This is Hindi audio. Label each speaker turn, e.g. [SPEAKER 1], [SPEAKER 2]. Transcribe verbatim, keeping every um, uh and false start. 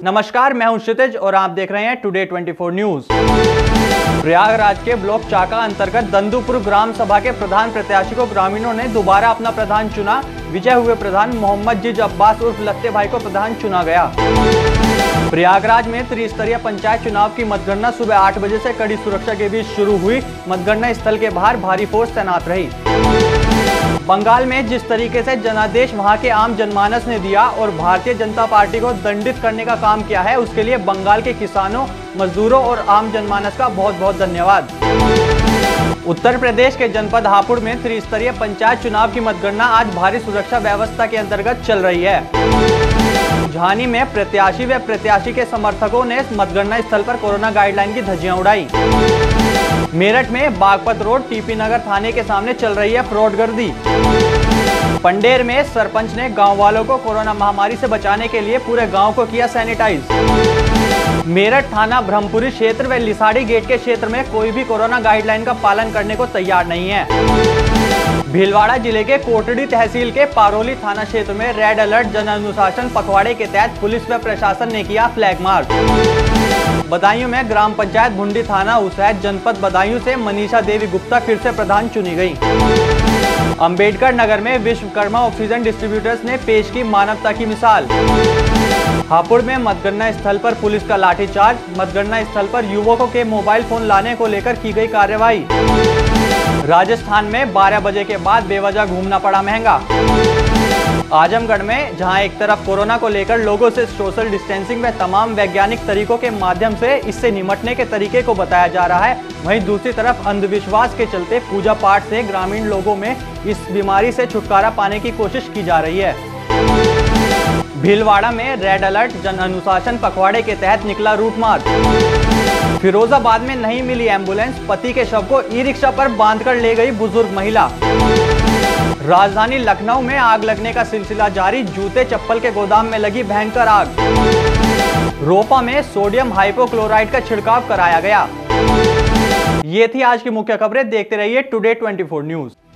[SPEAKER 1] नमस्कार, मैं हूं क्षितिज और आप देख रहे हैं टुडे चौबीस न्यूज। प्रयागराज के ब्लॉक चाका अंतर्गत दंदुपुर ग्राम सभा के प्रधान प्रत्याशी को ग्रामीणों ने दोबारा अपना प्रधान चुना। विजय हुए प्रधान मोहम्मद जिज अब्बास उर्फ लत्ते भाई को प्रधान चुना गया। प्रयागराज में त्रिस्तरीय पंचायत चुनाव की मतगणना सुबह आठ बजे से कड़ी सुरक्षा के बीच शुरू हुई। मतगणना स्थल के बाहर भारी फोर्स तैनात रही। बंगाल में जिस तरीके से जनादेश वहां के आम जनमानस ने दिया और भारतीय जनता पार्टी को दंडित करने का काम किया है, उसके लिए बंगाल के किसानों, मजदूरों और आम जनमानस का बहुत बहुत धन्यवाद। उत्तर प्रदेश के जनपद हापुड़ में त्रिस्तरीय पंचायत चुनाव की मतगणना आज भारी सुरक्षा व्यवस्था के अंतर्गत चल रही है। झानी में प्रत्याशी व प्रत्याशी के समर्थकों ने मतगणना स्थल पर कोरोना गाइडलाइन की धज्जियां उड़ाई। मेरठ में बागपत रोड टीपी नगर थाने के सामने चल रही है फ्रॉड गर्दी। पंडेर में सरपंच ने गांव वालों को कोरोना महामारी से बचाने के लिए पूरे गांव को किया सैनिटाइज। मेरठ थाना ब्रह्मपुरी क्षेत्र व लिसाड़ी गेट के क्षेत्र में कोई भी कोरोना गाइडलाइन का पालन करने को तैयार नहीं है। भीलवाड़ा जिले के कोटड़ी तहसील के पारोली थाना क्षेत्र में रेड अलर्ट जन अनुशासन पखवाड़े के तहत पुलिस व प्रशासन ने किया फ्लैग मार्च। बदायूं में ग्राम पंचायत भुंडी थाना उसैद जनपद बदायूं से मनीषा देवी गुप्ता फिर से प्रधान चुनी गई। अंबेडकर नगर में विश्वकर्मा ऑक्सीजन डिस्ट्रीब्यूटर्स ने पेश की मानवता की मिसाल। हापुड़ में मतगणना स्थल पर पुलिस का लाठीचार्ज। मतगणना स्थल पर युवकों के मोबाइल फोन लाने को लेकर की गई कार्रवाई। राजस्थान में बारह बजे के बाद बेवजह घूमना पड़ा महंगा। आजमगढ़ में जहां एक तरफ कोरोना को लेकर लोगों से सोशल डिस्टेंसिंग व तमाम वैज्ञानिक तरीकों के माध्यम से इससे निपटने के तरीके को बताया जा रहा है, वहीं दूसरी तरफ अंधविश्वास के चलते पूजा पाठ से ग्रामीण लोगों में इस बीमारी से छुटकारा पाने की कोशिश की जा रही है। भीलवाड़ा में रेड अलर्ट जन अनुशासन पखवाड़े के तहत निकला रूट मार्च। फिरोजाबाद में नहीं मिली एम्बुलेंस, पति के शव को ई रिक्शा पर बांधकर ले गई बुजुर्ग महिला। राजधानी लखनऊ में आग लगने का सिलसिला जारी। जूते चप्पल के गोदाम में लगी भयंकर आग। रोपा में सोडियम हाइपोक्लोराइड का छिड़काव कराया गया। ये थी आज की मुख्य खबरें। देखते रहिए टुडे चौबीस न्यूज।